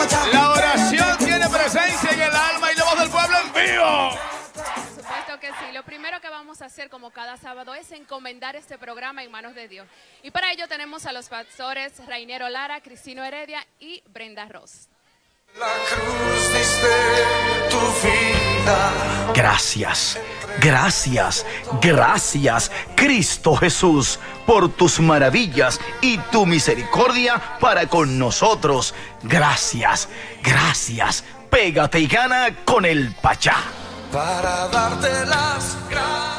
La oración tiene presencia en el alma y la voz del pueblo en vivo. Por supuesto que sí. Lo primero que vamos a hacer como cada sábado es encomendar este programa en manos de Dios. Y para ello tenemos a los pastores Rainero Lara, Cristino Heredia y Brenda Ross. La cruz diste tu vida. Gracias, gracias, gracias, Cristo Jesús, por tus maravillas y tu misericordia para con nosotros. Gracias, gracias. Pégate y gana con el Pachá. Para darte las gracias.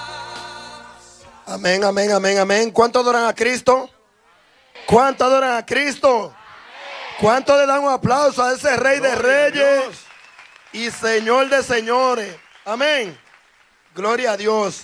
Amén, amén, amén, amén. ¿Cuánto adoran a Cristo? ¿Cuánto adoran a Cristo? ¿Cuánto le dan un aplauso a ese Rey de Reyes y Señor de Señores? Amén. Gloria a Dios.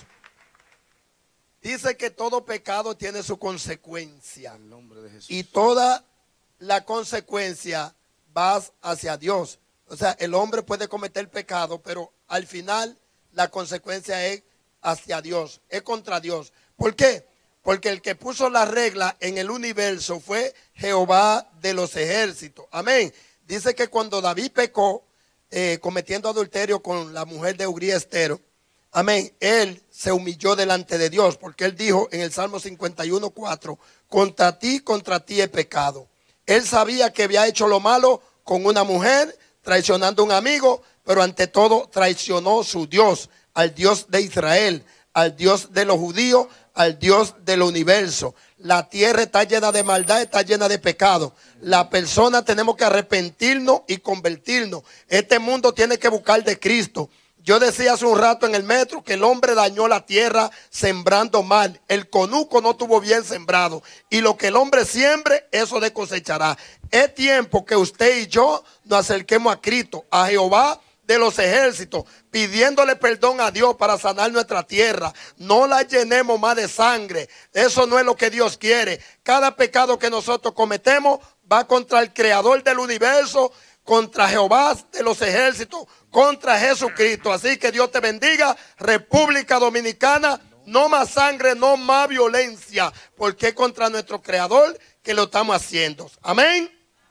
Dice que todo pecado tiene su consecuencia. En el nombre de Jesús. Y toda la consecuencia va hacia Dios. O sea, el hombre puede cometer pecado, pero al final la consecuencia es hacia Dios, es contra Dios. ¿Por qué? Porque el que puso la regla en el universo fue Jehová de los ejércitos. Amén. Dice que cuando David pecó, cometiendo adulterio con la mujer de Uría Estero, amén, él se humilló delante de Dios, porque él dijo en el Salmo 51:4, contra ti he pecado. Él sabía que había hecho lo malo con una mujer, traicionando a un amigo, pero ante todo traicionó su Dios, al Dios de Israel, al Dios de los judíos, al Dios del universo. La tierra está llena de maldad, está llena de pecado. La persona tenemos que arrepentirnos y convertirnos. Este mundo tiene que buscar de Cristo. Yo decía hace un rato en el metro que el hombre dañó la tierra sembrando mal. El conuco no tuvo bien sembrado. Y lo que el hombre siembre, eso de cosechará. Es tiempo que usted y yo nos acerquemos a Cristo, a Jehová de los ejércitos, pidiéndole perdón a Dios para sanar nuestra tierra. No la llenemos más de sangre. Eso no es lo que Dios quiere. Cada pecado que nosotros cometemos va contra el creador del universo, contra Jehová de los ejércitos, contra Jesucristo. Así que Dios te bendiga, República Dominicana. No más sangre, no más violencia, porque es contra nuestro creador que lo estamos haciendo. Amén.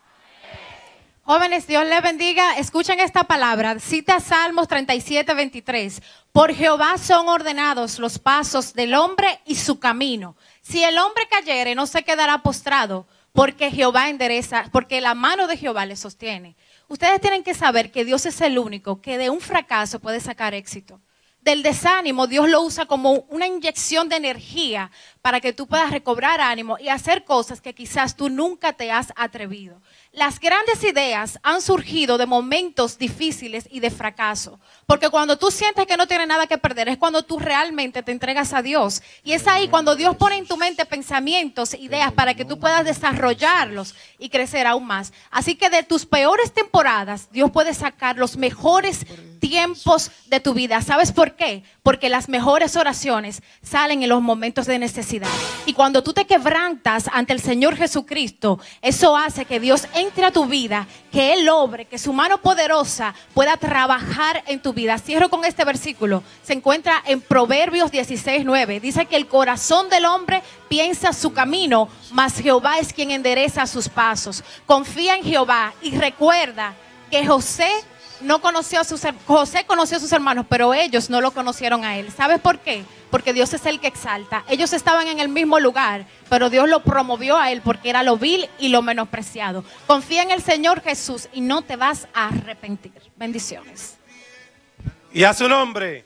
Jóvenes, Dios les bendiga. Escuchen esta palabra. Cita Salmos 37:23. Por Jehová son ordenados los pasos del hombre y su camino. Si el hombre cayere, no se quedará postrado, porque Jehová endereza, porque la mano de Jehová le sostiene. Ustedes tienen que saber que Dios es el único que de un fracaso puede sacar éxito. Del desánimo, Dios lo usa como una inyección de energía para que tú puedas recobrar ánimo y hacer cosas que quizás tú nunca te has atrevido. Las grandes ideas han surgido de momentos difíciles y de fracaso. Porque cuando tú sientes que no tienes nada que perder, es cuando tú realmente te entregas a Dios. Y es ahí cuando Dios pone en tu mente pensamientos, ideas, para que tú puedas desarrollarlos y crecer aún más. Así que de tus peores temporadas, Dios puede sacar los mejores tiempos de tu vida. ¿Sabes por qué? Porque las mejores oraciones salen en los momentos de necesidad. Y cuando tú te quebrantas ante el Señor Jesucristo, eso hace que Dios entre a tu vida, que Él obre, que su mano poderosa pueda trabajar en tu vida. Cierro con este versículo. Se encuentra en Proverbios 16:9. Dice que el corazón del hombre piensa su camino, mas Jehová es quien endereza sus pasos. Confía en Jehová y recuerda que José conoció a sus hermanos, pero ellos no lo conocieron a él. ¿Sabes por qué? Porque Dios es el que exalta. Ellos estaban en el mismo lugar, pero Dios lo promovió a él porque era lo vil y lo menospreciado. Confía en el Señor Jesús y no te vas a arrepentir. Bendiciones. Y a su nombre,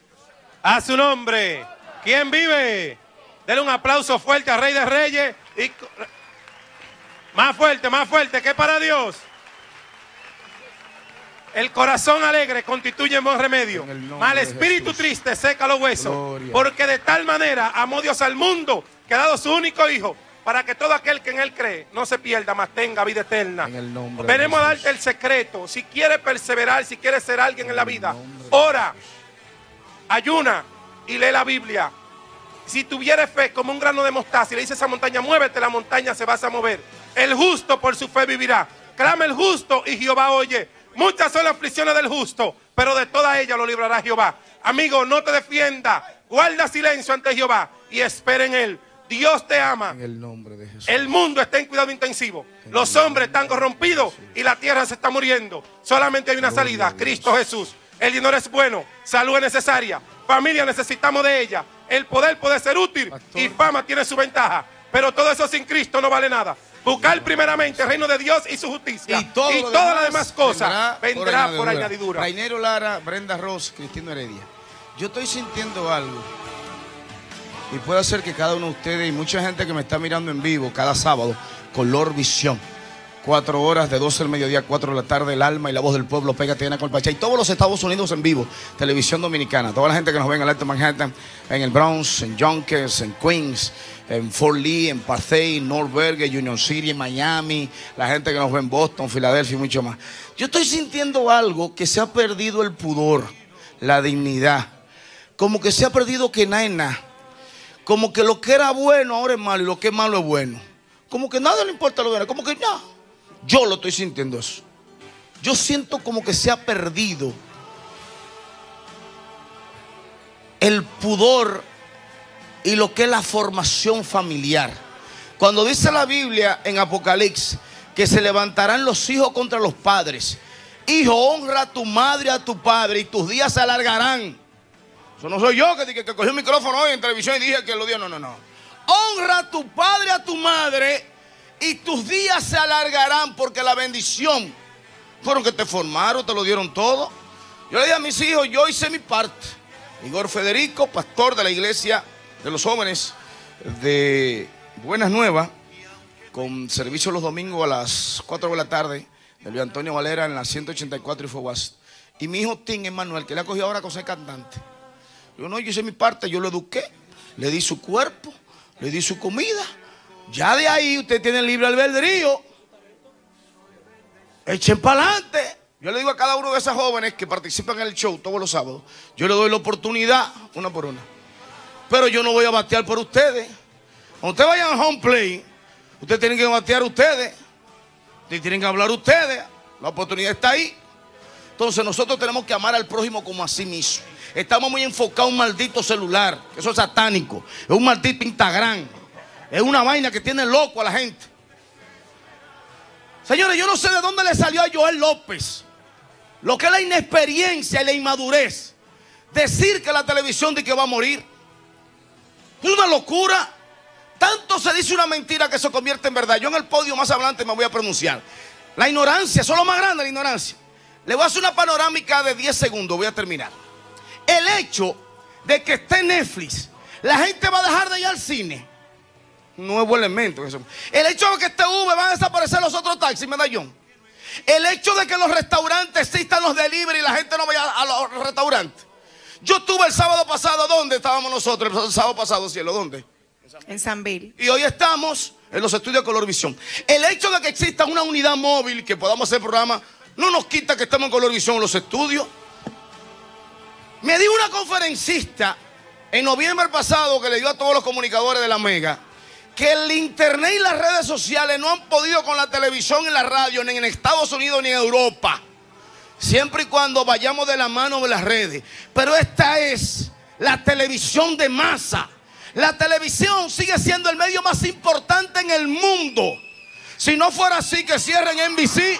¿quién vive? Denle un aplauso fuerte al Rey de Reyes. Y más fuerte, que para Dios. El corazón alegre constituye buen remedio, mas el espíritu triste seca los huesos. Gloria. Porque de tal manera amó Dios al mundo que ha dado su único hijo, para que todo aquel que en él cree no se pierda, mas tenga vida eterna. Venimos a darte el secreto. Si quieres perseverar, si quieres ser alguien en la vida, ora, ayuna y lee la Biblia. Si tuvieres fe como un grano de mostaza y le dices a esa montaña, muévete, la montaña se va a mover. El justo por su fe vivirá. Clama el justo y Jehová oye. Muchas son las aflicciones del justo, pero de todas ellas lo librará Jehová. Amigo, no te defienda, guarda silencio ante Jehová y espera en él. Dios te ama. En el nombre de Jesús. El mundo está en cuidado intensivo. Los hombres están corrompidos y la tierra se está muriendo. Solamente hay una salida, Cristo Jesús. El dinero es bueno, salud es necesaria, familia necesitamos de ella. El poder puede ser útil y fama tiene su ventaja. Pero todo eso sin Cristo no vale nada. Buscar primeramente el reino de Dios y su justicia. Y todas las demás cosas vendrá por añadidura. Rainero Lara, Brenda Ross, Cristino Heredia. Yo estoy sintiendo algo. Y puede ser que cada uno de ustedes y mucha gente que me está mirando en vivo cada sábado, Color Visión. 4 horas, de 12 del mediodía a 4 de la tarde, El Alma y la Voz del Pueblo, Pégate Ana Colpachá. Y todos los Estados Unidos en vivo, Televisión Dominicana. Toda la gente que nos ve en el Alto Manhattan, en el Bronx, en Yonkers, en Queens, en Fort Lee, en Parthey, en North Bergen, Union City, en Miami. La gente que nos ve en Boston, Filadelfia y mucho más. Yo estoy sintiendo algo, que se ha perdido el pudor, la dignidad. Como que se ha perdido que nada es nada. Como que lo que era bueno ahora es malo y lo que es malo es bueno. Como que nada le importa lo que era. Como que no. Yo lo estoy sintiendo eso. Yo siento como que se ha perdido el pudor y lo que es la formación familiar. Cuando dice la Biblia en Apocalipsis que se levantarán los hijos contra los padres. Hijo, honra a tu madre y a tu padre y tus días se alargarán. Eso no soy yo que cogí un micrófono hoy en televisión y dije que lo dio. No. Honra a tu padre y a tu madre y tus días se alargarán, porque la bendición fueron que te formaron, te lo dieron todo. Yo le dije a mis hijos, yo hice mi parte. Igor Federico, pastor de la iglesia de los jóvenes de Buenas Nuevas, con servicio los domingos a las 4 de la tarde, de Luis Antonio Valera en la 184 y Foguas. Y mi hijo Tim Emanuel, que le ha cogido ahora con ser cantante. Yo no, yo hice mi parte, yo lo eduqué, le di su cuerpo, le di su comida. Ya de ahí usted tiene libre albedrío. Echen para adelante. Yo le digo a cada uno de esas jóvenes que participan en el show todos los sábados, yo le doy la oportunidad una por una. Pero yo no voy a batear por ustedes. Cuando ustedes vayan a home play, ustedes tienen que batear ustedes. Ustedes tienen que hablar ustedes. La oportunidad está ahí. Entonces nosotros tenemos que amar al prójimo como a sí mismo. Estamos muy enfocados en un maldito celular. Eso es satánico. Es un maldito Instagram. Es una vaina que tiene loco a la gente. Señores, yo no sé de dónde le salió a Joel López lo que es la inexperiencia y la inmadurez. Decir que la televisión dice que va a morir es una locura. Tanto se dice una mentira que se convierte en verdad. Yo en el podio más adelante me voy a pronunciar. La ignorancia, eso es lo más grande, la ignorancia. Le voy a hacer una panorámica de 10 segundos, voy a terminar. El hecho de que esté Netflix, la gente va a dejar de ir al cine. Nuevo elemento. El hecho de que esté Uber, van a desaparecer los otros taxis, medallón. El hecho de que los restaurantes existan los delivery y la gente no vaya a los restaurantes. Yo estuve el sábado pasado, ¿dónde estábamos nosotros? El sábado pasado, cielo, ¿dónde? En San Bill. Y hoy estamos en los estudios de Color Visión. El hecho de que exista una unidad móvil que podamos hacer programas no nos quita que estemos en Color Visión en los estudios. Me dijo una conferencista en noviembre pasado que le dio a todos los comunicadores de la Mega que el internet y las redes sociales no han podido con la televisión y la radio ni en Estados Unidos ni en Europa, siempre y cuando vayamos de la mano de las redes. Pero esta es la televisión de masa. La televisión sigue siendo el medio más importante en el mundo. Si no fuera así, que cierren NBC,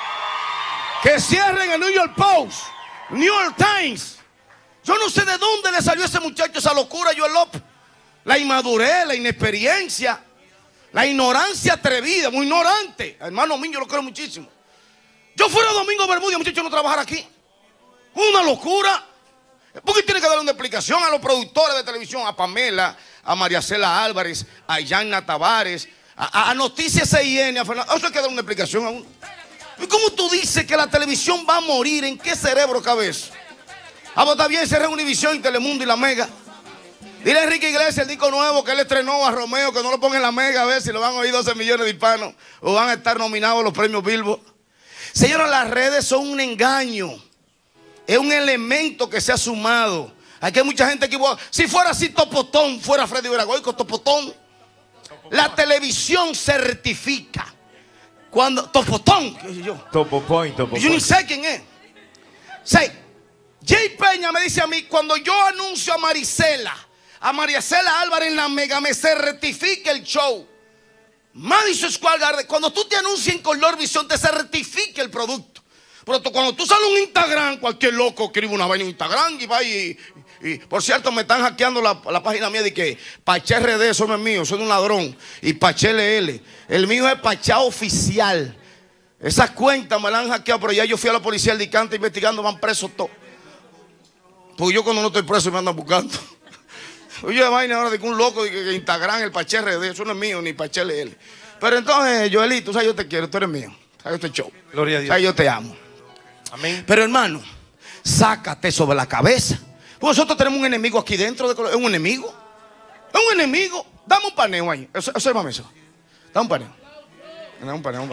que cierren el New York Post, New York Times. Yo no sé de dónde le salió a ese muchacho esa locura, Joel López. La inmadurez, la inexperiencia, la ignorancia atrevida, muy ignorante. Hermano mío, yo lo creo muchísimo. Yo fuera Domingo Bermúdez, muchacho, no trabajar aquí. Una locura. ¿Por qué tiene que dar una explicación a los productores de televisión? A Pamela, a María Cela Álvarez, a Yanna Tavares, a Noticias CIN, a Fernando. Eso hay que dar una explicación a uno. ¿Y cómo tú dices que la televisión va a morir? ¿En qué cerebro cabe eso? Ah, pues está bien, cerré Univisión y Telemundo y la Mega. Dile a Enrique Iglesias el disco nuevo que él estrenó a Romeo, que no lo ponga en la Mega, a ver si lo van a oír 12 millones de hispanos o van a estar nominados a los premios Billboard. Señores, las redes son un engaño. Es un elemento que se ha sumado. Aquí hay mucha gente que, si fuera así Topotón, fuera Freddy Veragoico, Topotón. La televisión certifica. Cuando Topotón, qué sé yo. Topopoint. Yo ni sé quién es. Jay Peña me dice a mí, cuando yo anuncio a Marisela, a María Cela Álvarez en la Megame, se rectifique el show. Madison Square Garden, cuando tú te anuncias en Color Visión, te se rectifique el producto. Pero cuando tú sales un Instagram, cualquier loco escribe una vaina en Instagram y va y por cierto, me están hackeando la página mía de que Paché RD, eso no es mío, soy un ladrón. Y Paché LL, el mío es Pachá Oficial. Esas cuentas me las han hackeado, pero ya yo fui a la policía del Dicante investigando, van presos todos. Porque yo cuando no estoy preso me andan buscando. Oye, vaina ahora de que un loco de que Instagram, el Paché RD, eso no es mío, ni Paché LL. Pero entonces, Joelito, tú sabes, yo te quiero, tú eres mío. Sabes, este show. Gloria a Dios. Sabes, yo te amo. Amén. Pero hermano, sácate sobre la cabeza. Pues nosotros tenemos un enemigo aquí dentro. ¿Es un enemigo? Es un enemigo. Dame un paneo ahí. Obsérvame eso. Dame un paneo. Dame un paneo.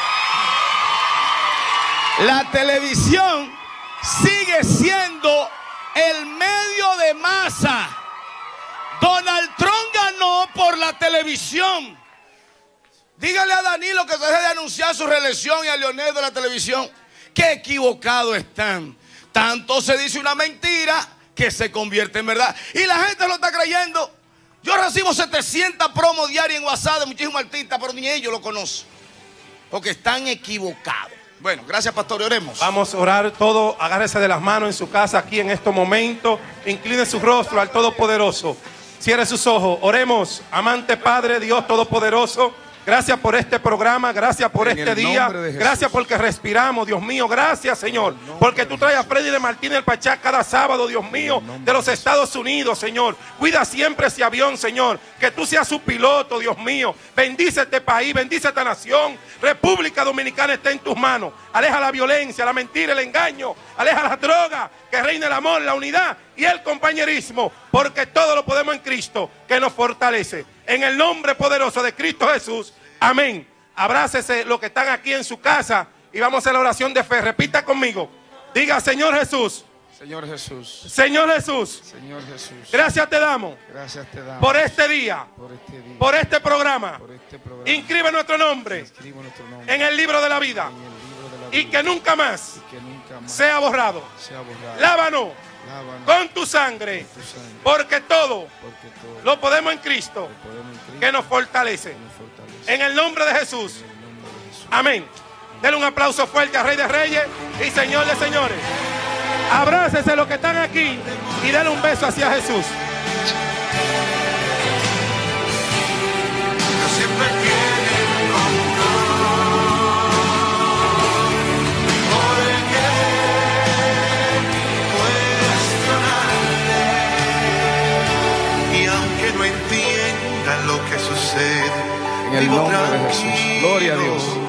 La televisión sigue siendo el medio de masa. Donald Trump ganó por la televisión. Dígale a Danilo que deje de anunciar su reelección y a Leonel de la televisión. Qué equivocados están. Tanto se dice una mentira que se convierte en verdad. Y la gente lo está creyendo. Yo recibo 700 promos diarias en WhatsApp de muchísimos artistas, pero ni ellos lo conocen. Porque están equivocados. Bueno, gracias, pastor, oremos. Vamos a orar todo, agárrese de las manos en su casa aquí en estos momentos. Incline su rostro al Todopoderoso. Cierre sus ojos, oremos. Amante Padre, Dios Todopoderoso, gracias por este programa, gracias por este día, gracias porque respiramos, Dios mío, gracias Señor, porque tú traes a Freddy de Martínez el Pachá cada sábado, Dios mío, de los Estados Unidos, Señor. Cuida siempre ese avión, Señor, que tú seas su piloto, Dios mío. Bendice este país, bendice esta nación. República Dominicana está en tus manos. Aleja la violencia, la mentira, el engaño, aleja la droga, que reine el amor, la unidad y el compañerismo, porque todo lo podemos en Cristo que nos fortalece. En el nombre poderoso de Cristo Jesús, amén. Abrácese los que están aquí en su casa y vamos a hacer la oración de fe. Repita conmigo. Diga, Señor Jesús. Señor Jesús. Señor Jesús. Señor Jesús. Gracias te damos. Gracias te damos. Por este día. Por este programa. Inscribe nuestro nombre. En el libro de la vida. Y que nunca más sea borrado. Lávanos con tu sangre. Porque todo lo podemos en Cristo que nos fortalece. En el nombre de Jesús. Amén. Denle un aplauso fuerte al Rey de Reyes y Señor de Señores. Abrácese los que están aquí y denle un beso hacia Jesús. Siempre tiene y aunque no entiendan lo que sucede, en el nombre de Jesús. Gloria a Dios.